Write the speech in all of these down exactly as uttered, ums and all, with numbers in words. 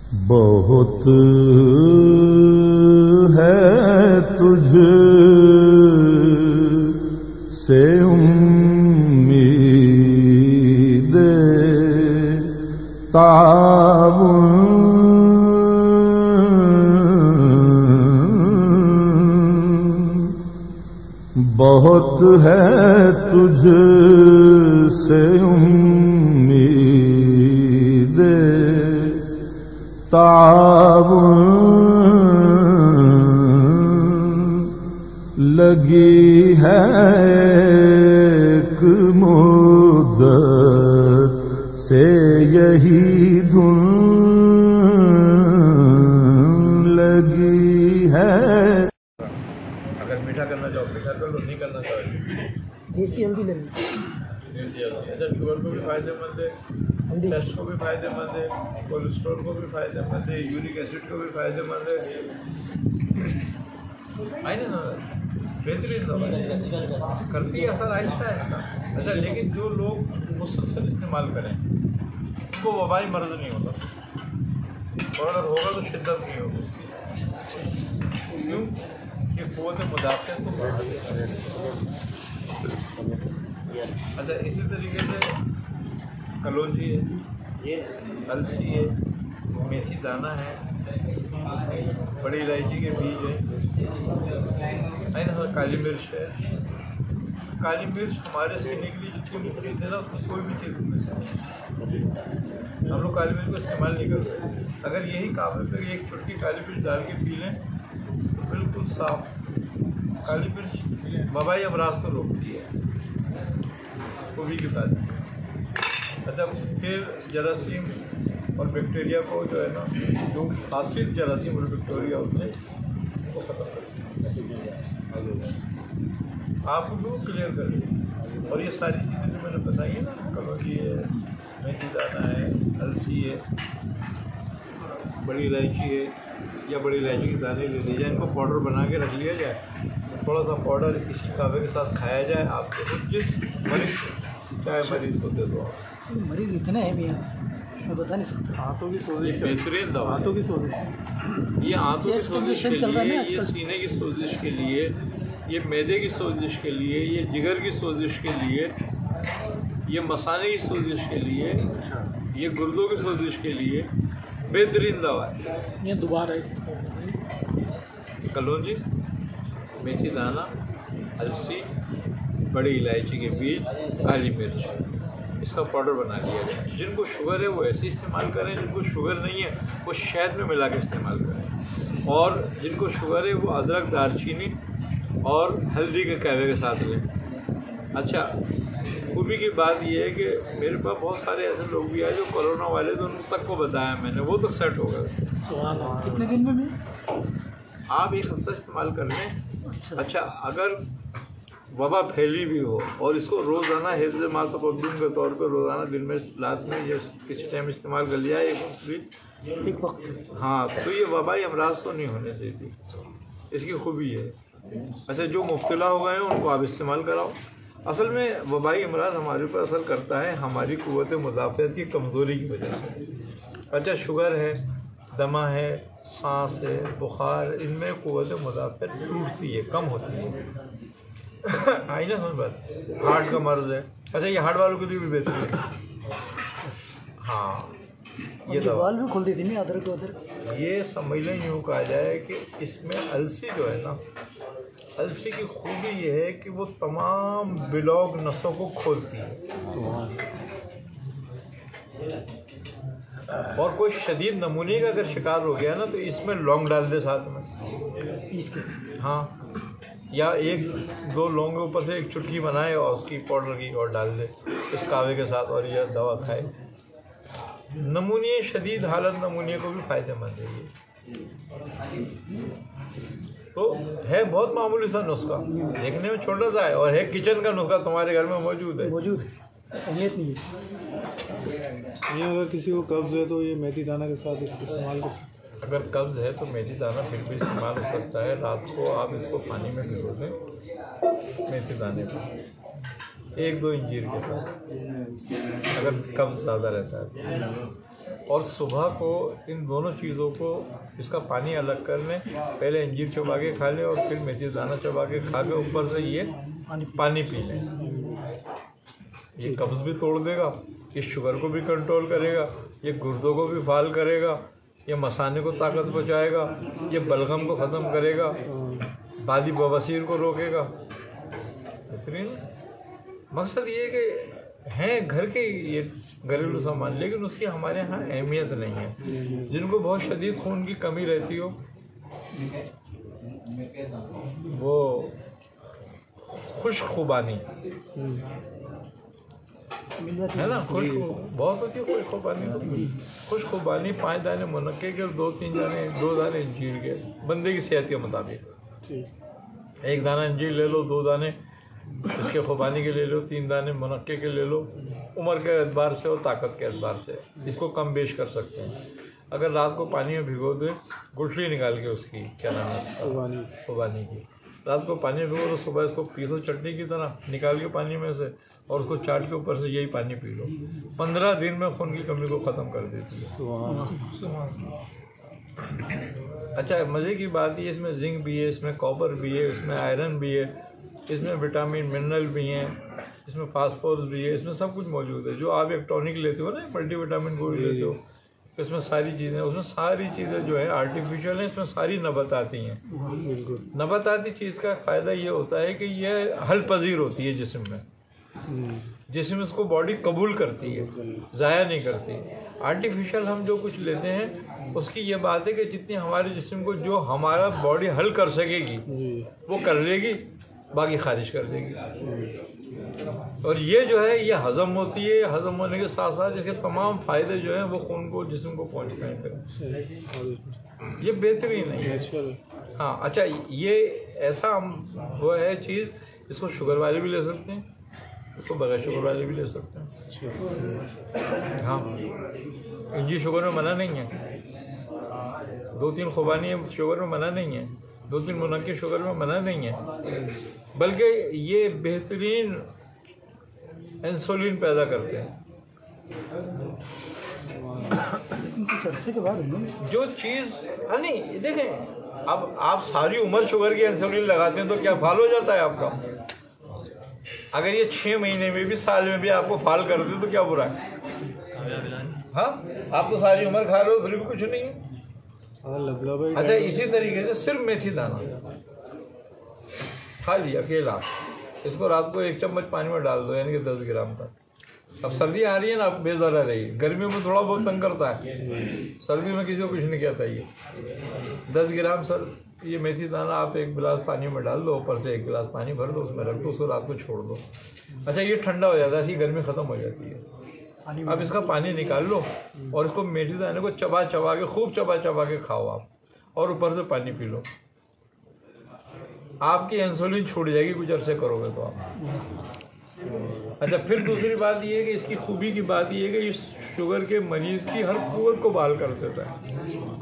बहुत है तुझ से उम्मीद ताउन, बहुत है तुझ से उम्मीद ताउन, लगी है एक मुद्दत से यही धुन लगी है। अगर मीठा करना चाहो मीठा कर लो, नहीं करना चाहो देसी हल्दी ले लो। देसी हल्दी अच्छा शुगर को भी फायदेमंद है, टेस्ट को भी फायदेमंद है, कोलेस्ट्रॉल को भी फायदेमंद है, यूरिक एसिड को भी फायदेमंद है। आई ना बेहतरीन दवा करती है, असर आहिस्ता आहिस्ता। अच्छा लेकिन जो लोग मुसलसल इस्तेमाल करें उनको वबाई मर्ज नहीं होता, और अगर होगा तो शिद्दत नहीं होगी उसकी। क्यों कि क़ुव्वत मुदाफ़अत को बढ़ा देता है। अच्छा इसी तरीके से कलौंजी है, अलसी है, मेथी दाना है, बड़ी इलायची के बीज है, है ना सर, काली मिर्च है। काली मिर्च हमारे सीने के लिए जितनी मुफीद है ना उसमें कोई भी चीज़ में से नहीं। हम लोग काली मिर्च को इस्तेमाल नहीं करते। अगर यही काम है तो एक चुटकी काली मिर्च डाल के पी लें तो बिल्कुल साफ। काली मिर्च वबाई अमराज को रोकती है, वो भी बता दी। अच्छा फिर जरासीम और बैक्टीरिया को जो है ना, जो फासिद जरासीम और बैक्टीरिया होते हैं वो ख़त्म कर दें। आप उनको क्लियर कर दें। और ये सारी चीज़ें जो मैंने बताई है ना, कलौंजी है, मेथी दाना है, अलसी है, बड़ी इलायची है, या बड़ी इलायची के दाने ले लिए जाए, इनको पाउडर बना के रख लिया जाए, थोड़ा सा पाउडर इसी कावे के साथ खाया जाए। आपको जिस मरीज चाहे मरीज को दे दो। मरीज इतने हैं भैया मैं बता नहीं सकता। आंतों की सोजिश बेहतरीन दवा, आंतों की सोजिश, ये आंतों की सोजिश के लिए, ये सीने की सोजिश के लिए, ये मैदे की सोजिश के लिए, ये जिगर की सोजिश के लिए, ये मसाने की सोजिश के लिए, ये गुर्दों की सोजिश के लिए बेहतरीन दवा है। ये दोबारा कलौंजी, मेथी दाना, अलसी, बड़ी इलायची के बीज, काली मिर्च, इसका पाउडर बना लिया जाए। जिनको शुगर है वो ऐसे इस्तेमाल करें, जिनको शुगर नहीं है वो शहद में मिला के इस्तेमाल करें, और जिनको शुगर है वो अदरक, दालचीनी और हल्दी के कहवे के साथ लें। अच्छा खूबी की बात यह है कि मेरे पास बहुत सारे ऐसे लोग भी आए जो कोरोना वाले, तो उन तक को बताया मैंने, वो तो सेट हो गए। कितने दिन में भी आप एक हफ्ता इस्तेमाल कर लें। अच्छा अगर वबा फैली भी हो और इसको रोज़ाना हिफ्ज़ मा तक़द्दुम के तौर पर रोज़ाना दिन में रात में या किसी टाइम इस्तेमाल कर लिया एक वक्त भी, एक वक्त, हाँ, तो ये वबाई अमराज को नहीं होने देती, इसकी खूबी है। अच्छा जो मुब्तला हो गए हैं उनको आप इस्तेमाल कराओ। असल में वबाई अमराज हमारे ऊपर असर करता है हमारी क़ुव्वत मुदाफ़अत की कमज़ोरी की वजह से। अच्छा शुगर है, दमा है, सांस है, बुखार, इनमें क़ुव्वत मुदाफ़अत टूटती है, कम होती है। आई ना समझ बात। हार्ट का मर्ज़ है, अच्छा ये हार्ट वालों के लिए भी बेहतर है। हाँ ये दवा भी खोल देती नहीं, अदरक अदरक ये समझ लें, यूँ कहा जाए कि इसमें अलसी जो है ना, अलसी की खूबी ये है कि वो तमाम ब्लॉक नसों को खोलती है। और कोई शदीद नमूने का अगर शिकार हो गया ना तो इसमें लौंग डाल दे साथ में पीस के, हाँ, या एक दो लौंग के ऊपर से एक चुटकी बनाए और उसकी पाउडर की और डाल दे इस कावे के साथ, और यह दवा खाए। नमूने शदीद हालत नमूने को भी फ़ायदेमंद है ये। तो है बहुत मामूली सा नुस्खा, देखने में छोटा सा है, और है किचन का नुस्खा, तुम्हारे घर में मौजूद है मौजूद है, अहमियत नहीं है। ये अगर किसी को कब्ज़ है तो ये मेथी दाना के साथ इसका इस्तेमाल कर सकते। अगर कब्ज़ है तो मेथी दाना फिर भी इस्तेमाल हो सकता है। रात को आप इसको पानी में भिगो दें, मेथी दाने को एक दो इंजीर के साथ, अगर कब्ज़ ज़्यादा रहता है तो। और सुबह को इन दोनों चीज़ों को इसका पानी अलग कर लें, पहले अंजीर चबा के खा लें और फिर मेथी दाना चबा के खा के ऊपर से ये पानी पी लें। ये कब्ज़ भी तोड़ देगा, ये शुगर को भी कंट्रोल करेगा, ये गुर्दों को भी फाल करेगा, ये मसाने को ताकत पहुँचाएगा, ये बलगम को ख़त्म करेगा, बादी बवासीर को रोकेगा। बेहतरीन। मकसद ये है कि हैं घर के ये घरेलू सामान, लेकिन उसकी हमारे यहाँ अहमियत नहीं है। जिनको बहुत शदीद खून की कमी रहती हो वो खुशखुबानी है ना, खुश बहुत होती है खुशखुबानी। तो खुशखुबानी पाँच दाने मुनक्के के और दो तीन दाने दो दाने अंजीर के, बंदे की सेहत के मुताबिक। एक दाना अंजीर ले लो, दो दाने इसके खुबानी के ले लो, तीन दाने मुनक्के के ले लो, उम्र के एतबार से और ताकत के एतबार से इसको कम बेश कर सकते हैं। अगर रात को पानी में भिगो दे, गुठली निकाल के उसकी क्या नाम है उसका, खुबानी की, रात को पानी में भिगो तो सुबह इसको पीसो चटनी की तरह, निकाल के पानी में से और उसको चाट के ऊपर से यही पानी पी लो। पंद्रह दिन में खून की कमी को ख़त्म कर देती है। अच्छा, मज़े की बात ये इसमें जिंक भी है, इसमें कॉपर भी है, इसमें आयरन भी है, इसमें विटामिन मिनरल भी हैं, इसमें फास्फोरस भी है, इसमें सब कुछ मौजूद है। जो आप एक टॉनिक लेते हो ना, मल्टीविटामिन गोली लेते हो, इसमें सारी चीज़ें, उसमें सारी चीज़ें जो है आर्टिफिशियल हैं, इसमें सारी नबाताती हैं। नबाताती चीज़ का फ़ायदा ये होता है कि यह हल पजीर होती है जिस्म में, जिसमें इसको बॉडी कबूल करती है, ज़ाया नहीं करती। आर्टिफिशियल हम जो कुछ लेते हैं उसकी ये बात है कि जितनी हमारे जिस्म को जो हमारा बॉडी हल कर सकेगी वो कर लेगी, बाकी खारिज कर देगी। और ये जो है ये हज़म होती है, हज़म होने के साथ साथ इसके तमाम फ़ायदे जो हैं वो खून को जिस्म को पहुंचते हैं। फिर ये बेहतरीन है। हाँ, अच्छा, ये ऐसा हम वो है चीज़, इसको शुगर वाले भी ले सकते हैं, इसको बगैर शुगर वाले भी ले सकते हैं। हाँ, इंजी शुगर में मना नहीं है, दो तीन खुबानी शुगर में मना नहीं है, दो तीन मुनक्के शुगर में मना नहीं है, बल्कि ये बेहतरीन इंसुलिन पैदा करते हैं। के बाद जो चीज़ हाँ नहीं देखें, अब आप सारी उम्र शुगर की इंसुलिन लगाते हैं तो क्या फाल हो जाता है आपका? अगर ये छः महीने में भी साल में भी आपको फाल कर दे तो क्या बुरा है? हाँ, आप तो सारी उम्र खा रहे हो फिर भी कुछ नहीं है। अच्छा, इसी तरीके से सिर्फ मेथी दाना खा लिया अकेला, इसको रात को एक चम्मच पानी में डाल दो, यानी कि दस ग्राम तक। अब सर्दी आ रही है ना, आप बेज़ारा रही, गर्मियों में थोड़ा बहुत तंग करता है, सर्दी में किसी को कुछ नहीं कहता। ये दस ग्राम सर ये मेथी दाना आप एक गिलास पानी में डाल दो, ऊपर से एक गिलास पानी भर दो, उसमें रख दो, उसको रात को छोड़ दो। अच्छा, ये ठंडा हो जाता है, इसकी गर्मी ख़त्म हो जाती है। अब इसका पानी निकाल लो और इसको मेथी दाने को चबा चबा के खूब चबा चबा के खाओ आप, और ऊपर से पानी पी लो। आपकी इंसुलिन छूट जाएगी कुछ अरसे करोगे तो आप। अच्छा, फिर दूसरी बात ये है कि इसकी खूबी की बात ये है कि इस शुगर के मरीज़ की हर कुव्वत को बहाल कर देता है।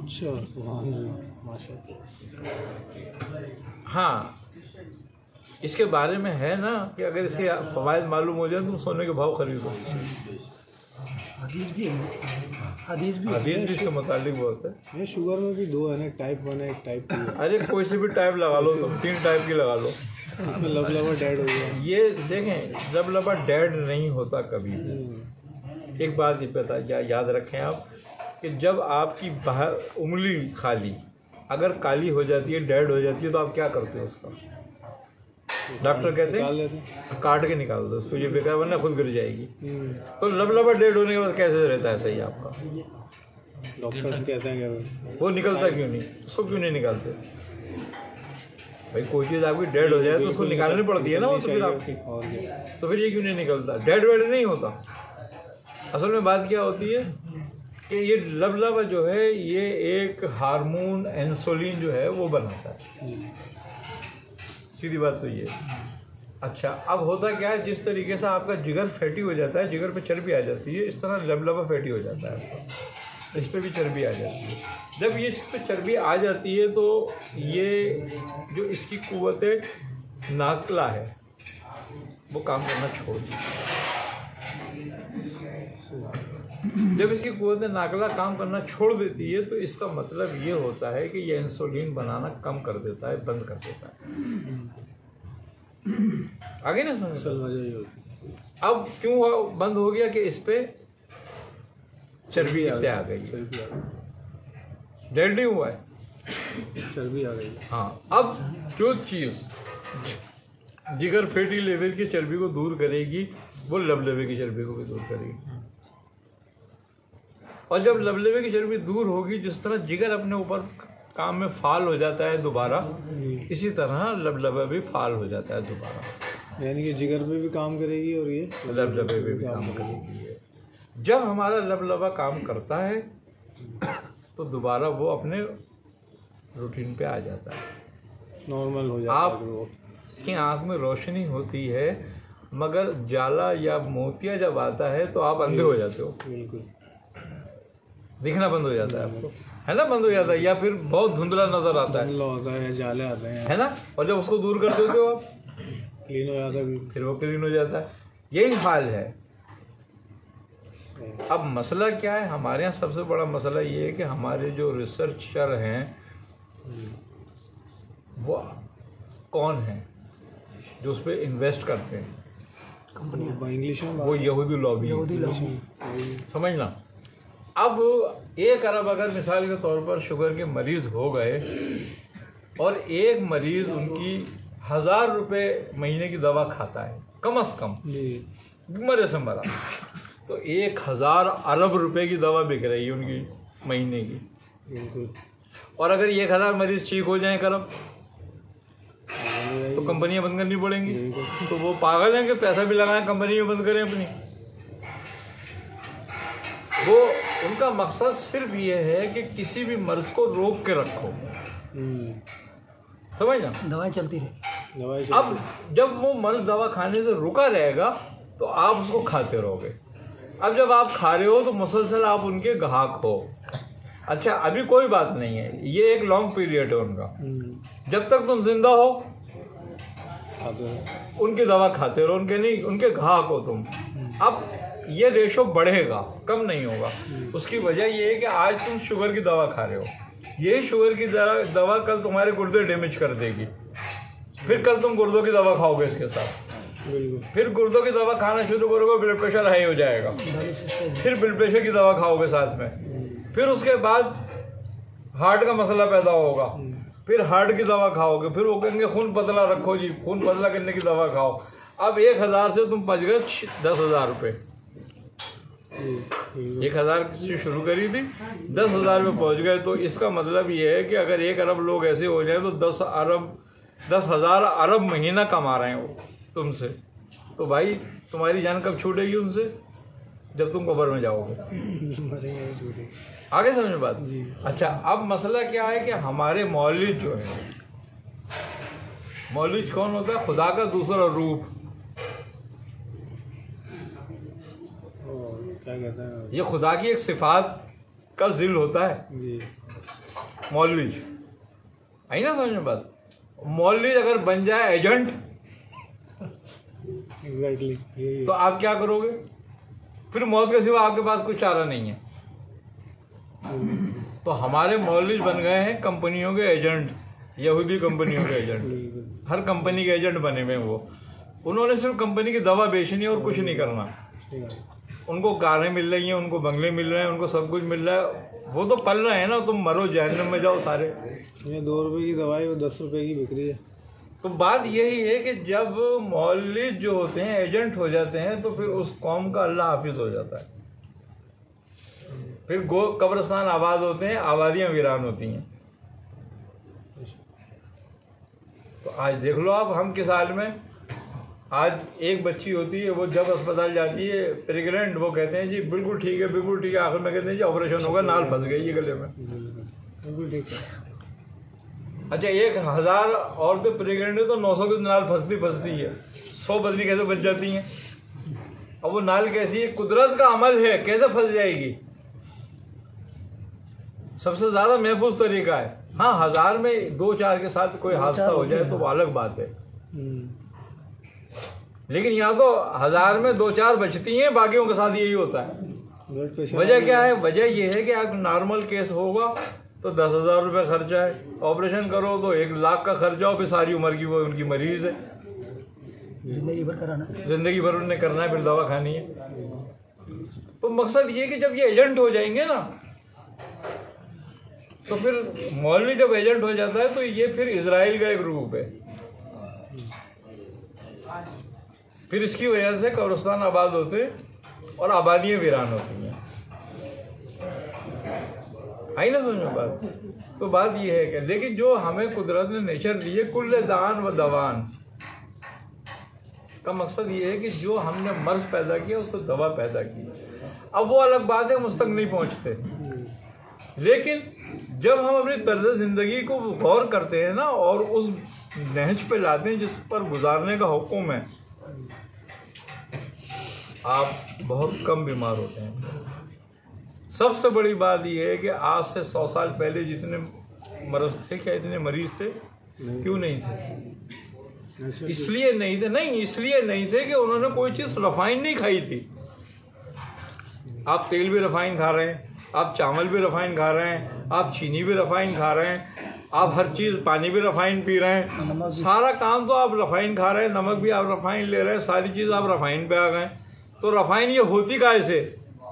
हाँ, इसके बारे में है ना कि अगर इसके फ़वाइद मालूम हो जाए तुम सोने के भाव खरीदो। हदीस भी है, हदीस भी हदीस भी इसके मुतालिक बहुत है। ये शुगर में भी दो है ना, टाइप वन है, एक टाइप टू है। अरे कोई से भी टाइप लगा लो तुम, तीन टाइप की लगा लो। इसमें लबलबा डेड हो गया। ये देखें, लबलबा डेड नहीं होता कभी भी। एक बात ये पता या, याद रखें आप कि जब आपकी बाहर उंगली खाली अगर काली हो जाती है, डेड हो जाती है, तो आप क्या करते हो उसका? डॉक्टर कहते हैं काट के निकाल दो उसको, ये बेकार वरना खुद गिर जाएगी। तो लबलबा डेड होने के बाद कैसे रहता है सही आपका? डॉक्टर कहते हैं क्या वो निकलता क्यों नहीं? उसको क्यों नहीं निकालते भाई? कोई चीज़ आपकी डेड हो जाए तो उसको निकालनी पड़ती है ना वो, तो फिर आपकी तो फिर ये क्यों नहीं निकलता? डेड वेड नहीं होता। असल में बात क्या होती है कि ये लबलबा जो है ये एक हार्मोन इंसुलिन जो है वो बनाता है, सीधी बात तो ये। अच्छा, अब होता क्या है, जिस तरीके से आपका जिगर फैटी हो जाता है, जिगर पे चर्बी आ जाती है, इस तरह लबलबा फैटी हो जाता है, इस पर भी चर्बी आ जाती है। जब ये इस पर चर्बी आ जाती है तो ये जो इसकी कुव्वत नाकला है वो काम करना छोड़ दी। जब इसकी कुव्वत नाकला काम करना छोड़ देती है तो इसका मतलब ये होता है कि ये इंसुलिन बनाना कम कर देता है, बंद कर देता है। आगे ना समझ। अब क्यों बंद हो गया कि इस पे चर्बी आ गई, डेल्टी हुआ है, चर्बी आ गई। हाँ, अब जो चीज जिगर फैटी लेवल की चर्बी को दूर करेगी वो लबलबे की चर्बी को भी दूर करेगी। और जब लबलबे की चर्बी दूर होगी, जिस तरह जिगर अपने ऊपर काम में फाल हो जाता है दोबारा, इसी तरह लबलबा भी फाल हो जाता है दोबारा। यानी कि जिगर पे भी काम करेगी और ये लबलबे पे भी काम करेगी। जब हमारा लबलबा काम करता है तो दोबारा वो अपने रूटीन पे आ जाता है, नॉर्मल हो जाता है। आपकी आंख में रोशनी होती है मगर जाला या मोतिया जब आता है तो आप अंधे हो जाते हो, बिल्कुल दिखना बंद हो जाता है आपको, है ना, बंद हो जाता है, या फिर बहुत धुंधला नजर आता है, धुंधला होता है, जाले आते हैं, है ना। और जब उसको दूर कर देते हो आप, क्लीन हो जाता है, फिर वो क्लीन हो जाता है। यही हाल है। अब मसला क्या है हमारे यहाँ? सबसे बड़ा मसला ये है कि हमारे जो रिसर्चर हैं वो कौन है जो उस पर इन्वेस्ट करते हैं? इंग्लिश में वो यहूदी लॉबी, समझना। अब एक अरब अगर मिसाल के तौर पर शुगर के मरीज हो गए और एक मरीज उनकी हजार रुपए महीने की दवा खाता है कम से कम, मरे से मरा, तो एक हजार अरब रुपए की दवा बिक रही है उनकी महीने की। और अगर एक हजार मरीज ठीक हो जाए करब तो कंपनियां बंद करनी पड़ेंगी। तो वो पागल हैं कि पैसा भी लगाएं कंपनियां बंद करें अपनी। वो उनका मकसद सिर्फ ये है कि किसी भी मर्ज को रोक के रखो, समझ ना, दवाएं चलती रहे। अब जब वो मर्ज दवा खाने से रुका रहेगा तो आप उसको खाते रहोगे। अब जब आप खा रहे हो तो मुसलसल आप उनके ग्राहक हो। अच्छा, अभी कोई बात नहीं है, ये एक लॉन्ग पीरियड है उनका। जब तक तुम जिंदा हो उनकी दवा खाते रहो, उनके नहीं, उनके ग्राहक हो तुम। अब ये रेशो बढ़ेगा, कम नहीं होगा। उसकी वजह ये है कि आज तुम शुगर की दवा खा रहे हो, यही शुगर की दवा कल तुम्हारे गुर्दे डैमेज कर देगी, फिर कल तुम गुर्दों की दवा खाओगे इसके साथ, फिर गुर्दों की दवा खाना शुरू करोगे, ब्लड प्रेशर हाई हो जाएगा, फिर ब्लड प्रेशर की दवा खाओगे साथ में, फिर उसके बाद हार्ट का मसला पैदा होगा, फिर हार्ट की दवा खाओगे, फिर वो कहेंगे खून पतला रखो जी, खून पतला करने की दवा खाओ। अब एक हजार से तुम पहुंच गए दस हजार रुपये, एक हजार से शुरू करी थी, दस हजार में पहुंच गए। तो इसका मतलब ये है कि अगर एक अरब लोग ऐसे हो जाए तो दस अरब दस हजार अरब महीना कमा रहे हैं वो तुमसे, तो भाई तुम्हारी जान कब छूटेगी उनसे? जब तुम कब्र में जाओगे। आगे समझ बात। अच्छा, अब मसला क्या है कि हमारे मौलिद जो है, मौलिद कौन होता है? खुदा का दूसरा रूप। क्या कहते हैं? ये खुदा की एक सिफात का जिल होता है मौलिद। आई ना समझ में बात? मौलिद अगर बन जाए एजेंट एग्जैक्टली, तो आप क्या करोगे? फिर मौत के सिवा आपके पास कुछ चारा नहीं है। तो हमारे मौलिद बन गए हैं कंपनियों के एजेंट, यहूदी कंपनियों के एजेंट। हर कंपनी के एजेंट बने हुए हैं वो। उन्होंने सिर्फ कंपनी की दवा बेचनी है और कुछ नहीं करना। उनको कारें मिल रही हैं, उनको बंगले मिल रहे हैं, उनको सब कुछ मिल रहा है, वो तो पल रहे हैं ना। तुम मरो जहन्नम में जाओ सारे। ये दो रुपए की दवाई वो दस रुपए की बिक रही है। तो बात यही है कि जब मौलिद जो होते हैं एजेंट हो जाते हैं तो फिर उस कौम का अल्लाह हाफिज हो जाता है। फिर गो कब्रिस्तान आबाद होते हैं, आबादियां वीरान होती हैं। तो आज देख लो आप, हम किस हाल में। आज एक बच्ची होती है, वो जब अस्पताल जाती है प्रेग्नेंट, वो कहते हैं जी बिल्कुल ठीक है, बिल्कुल ठीक है, आखिर में कहते हैं जी ऑपरेशन होगा, नाल फंस गई है गले में। बिल्कुल ठीक है। अच्छा, एक हजार औरतें प्रेग्नेंट है तो नौ सौ की नाल फंसती फंसती है, सौ बदली कैसे बच जाती हैं? अब वो नाल कैसी है? कुदरत का अमल है, कैसे फंस जाएगी? सबसे ज्यादा महफूज तरीका है। हाँ, हजार में दो चार के साथ कोई हादसा हो जाए तो वो अलग बात है, लेकिन यहाँ तो हजार में दो चार बचती हैं, बाकियों के साथ यही होता है। ब्लड प्रेशर वजह क्या है? वजह ये है कि आप नॉर्मल केस होगा तो दस हजार रुपये खर्चा है, ऑपरेशन करो तो एक लाख का खर्चा हो, फिर सारी उम्र की वो उनकी मरीज है, जिंदगी भर कराना, जिंदगी भर उन्हें करना है, फिर दवा खानी है। तो मकसद ये कि जब ये एजेंट हो जाएंगे ना, तो फिर मौलवी जब एजेंट हो जाता है तो ये फिर इजराइल का एक रूप है, फिर इसकी वजह से कब्रिस्तान आबाद होते और आबादियां वीरान होती हैं। आई ना समझ में बात? तो बात ये है कि लेकिन जो हमें कुदरत ने नेचर दी है, कुल्ले दान व दवान का मकसद ये है कि जो हमने मर्ज पैदा किया उसको दवा पैदा की। अब वो अलग बात है, हम उस तक नहीं पहुंचते, लेकिन जब हम अपनी तर्ज जिंदगी को गौर करते हैं ना और उस नहज पे लाते हैं जिस पर गुजारने का हुक्म है, आप बहुत कम बीमार होते हैं। सबसे बड़ी बात यह है कि आज से सौ साल पहले जितने मर्ज थे, क्या इतने मरीज थे? क्यों नहीं थे? इसलिए नहीं थे नहीं इसलिए नहीं थे कि उन्होंने कोई चीज़ रिफाइन नहीं खाई थी। आप तेल भी रिफाइन खा रहे हैं, आप चावल भी रिफाइन खा रहे हैं, आप चीनी भी रिफाइन खा रहे हैं, आप हर चीज़, पानी भी रिफाइन पी रहे हैं, सारा काम तो आप रिफाइन खा रहे हैं, नमक भी आप रिफाइन ले रहे हैं, सारी चीज़ आप रिफाइन पे आ गए। तो रिफाइन ये होती काहे से?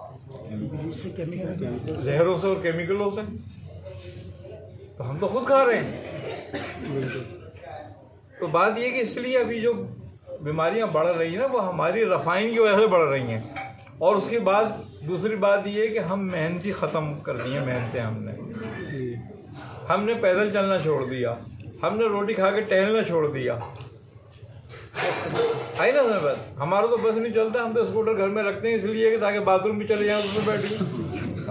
जहरों से और केमिकलों से। तो हम तो खुद खा रहे हैं। तो बात ये कि इसलिए अभी जो बीमारियां बढ़ रही हैं ना, वो हमारी रिफाइन की वजह से बढ़ रही हैं। और उसके बाद दूसरी बात ये है कि हम मेहनती ख़त्म कर दी हैं, मेहनतें हमने हमने पैदल चलना छोड़ दिया, हमने रोटी खा के टहलना छोड़ दिया। आई ना समझ बात? हमारा तो बस नहीं चलता, हम तो स्कूटर घर में रखते हैं इसलिए कि ताकि बाथरूम भी चले जाए उसमें बैठ के।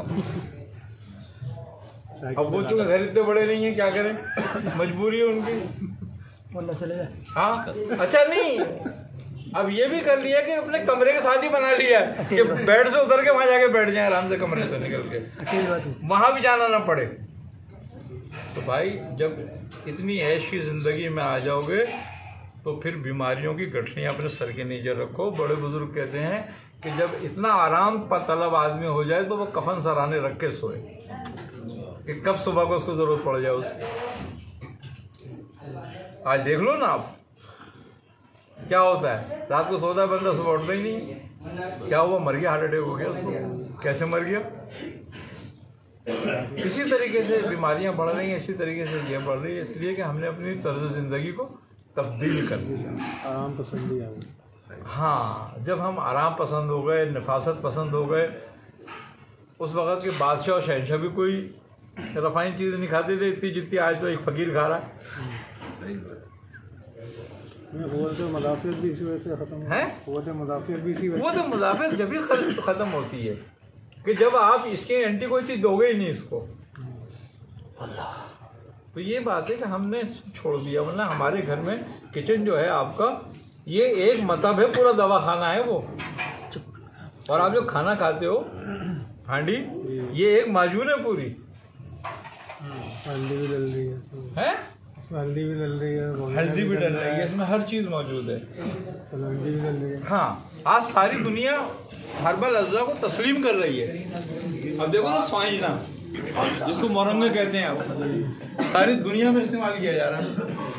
अब वो चूंकि घर इतने बड़े नहीं है, क्या करें, मजबूरी है उनकी, वरना चले जाए। हाँ अच्छा, नहीं अब ये भी कर लिया कि अपने कमरे के साथ ही बना लिया कि बेड से उतर के वहां जाके बैठ जाए आराम से, कमरे से निकल के वहां भी जाना ना पड़े। तो भाई जब इतनी ऐश की जिंदगी में आ जाओगे तो फिर बीमारियों की गठरियां अपने सर के नीचे रखो। बड़े बुजुर्ग कहते हैं कि जब इतना आराम तलब आदमी हो जाए तो वो कफन सराने रख के सोए कि कब सुबह को उसको जरूरत पड़ जाए उसकी। आज देख लो ना आप क्या होता है, रात को सोता है बंदा, सुबह उठता ही नहीं। क्या हुआ? मर गया, हार्ट अटैक हो गया उसको। कैसे मर गया? इसी तरीके से बीमारियां बढ़ रही हैं, इसी तरीके से ये बढ़ रही है, इसलिए कि हमने अपनी तर्ज जिंदगी को तब्दील कर दिया, आराम पसंद ही आ गई। हाँ, जब हम आराम पसंद हो गए, नफासत पसंद हो गए, उस वक़्त के बादशाह और शहनशाह भी कोई रफाइन चीज़ नहीं खाते थे इतनी जितनी आज तो एक फ़कीर खा रहा है। वो मुदाफ़ियत भी इसी वजह से ख़त्म है, वो तो मुदाफ़ियत भी इसी वजह वो तो मुदाफ़ियत जब भी ख़त्म होती है कि जब आप इसके एंटी कोई चीज़ दोगे ही नहीं इसको। तो ये बात है कि हमने छोड़ दिया, वरना हमारे घर में किचन जो है आपका, ये एक मतलब है, पूरा दवा खाना है वो। और आप जो खाना खाते हो हांडी, ये एक माजून है पूरी। हल्दी भी डल रही है, है? हल्दी भी डल रही है, हल्दी भी डल रही है, इसमें हर चीज़ मौजूद है, हल्दी भी डल रही है। हाँ, आज सारी दुनिया हर्बल अज्जा को तस्लीम कर रही है। अब देखो ना स्वाइजना जिसको मोरंगे कहते हैं, अब सारी दुनिया में इस्तेमाल किया जा रहा है।